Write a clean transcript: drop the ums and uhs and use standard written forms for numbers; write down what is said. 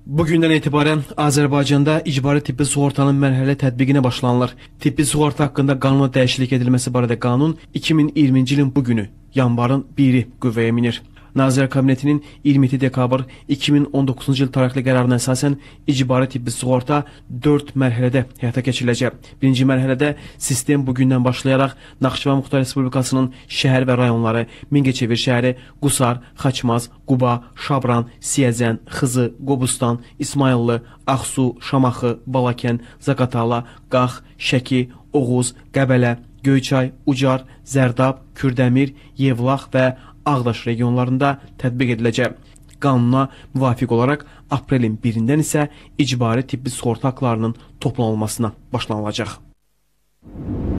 Bugündən etibarən Azərbaycanda icbari tibbi sığortanın mərhələ tətbiqinə başlanılır. Tibbi sığorta haqqında qanuna dəyişiklik edilməsi barədə qanun 2020-ci ilin bugünü, yanvarın 1-i qüvvəyə minir. Nazirlər Kabinetinin 27 dekabr 2019-cu il tarixli qərarına əsasən icbari tibbi sığorta 4 mərhələdə həyata keçiriləcək. Birinci mərhələdə sistem bugündən başlayaraq Naxçıvan Muxtar Respublikasının şəhər və rayonları, Mingəçevir şəhəri, Qusar, Xaçmaz, Quba, Şabran, Siyəzən, Xızı, Qobustan, İsmayıllı, Ağsu, Şamaxı, Balakən, Zaqatala, Qax, Şəki, Oğuz, Qəbələ, Göyçay, Ucar, Zərdab, Kürdəmir, Yevlax və Ağdaş regionlarında tətbiq ediləcək. Qanuna müvafiq olaraq aprelin 1-dən isə icbari tibbi sığorta haqlarının toplanılmasına başlanılacaq.